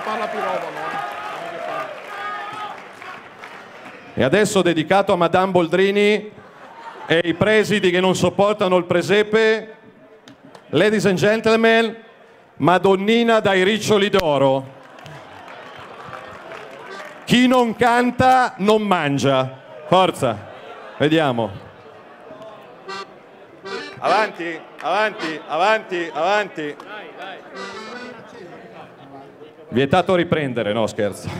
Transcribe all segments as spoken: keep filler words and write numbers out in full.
parla pirovano, eh. E adesso dedicato a Madame Boldrini e i presidi che non sopportano il presepe, ladies and gentlemen, Madonnina dai riccioli d'oro. Chi non canta non mangia. Forza, vediamo. Avanti, avanti, avanti, avanti. Vietato riprendere, no scherzo.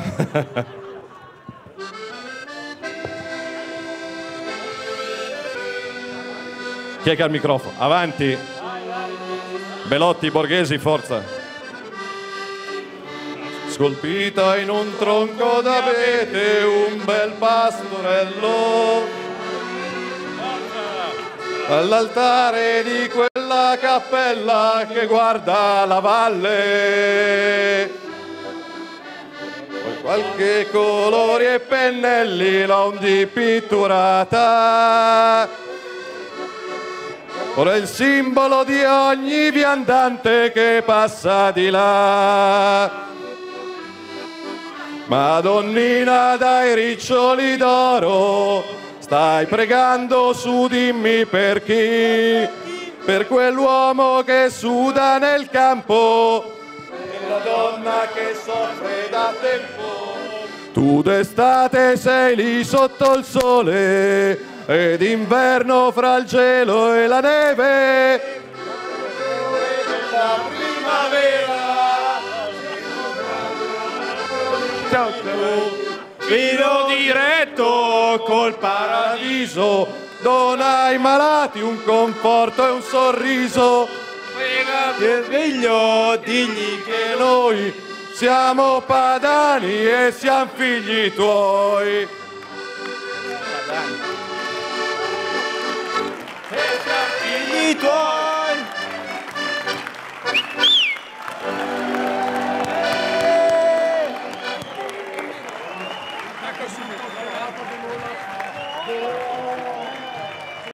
Chi è che ha il microfono? Avanti. Belotti, Borghesi, forza. Scolpita in un tronco d'abete un bel pastorello all'altare di quella cappella che guarda la valle. Poi qualche colori e pennelli l'ho di pitturata. Ora è il simbolo di ogni viandante che passa di là. Madonnina dai riccioli d'oro, stai pregando su, dimmi per chi? Per quell'uomo che suda nel campo, per la donna che soffre da tempo. Tu d'estate sei lì sotto il sole, ed d'inverno fra il gelo e la neve. La primavera, filo diretto col paradiso, dona ai malati un conforto e un sorriso. Pregati e sveglio, digli che noi siamo padani e siamo figli tuoi. E siamo figli tuoi.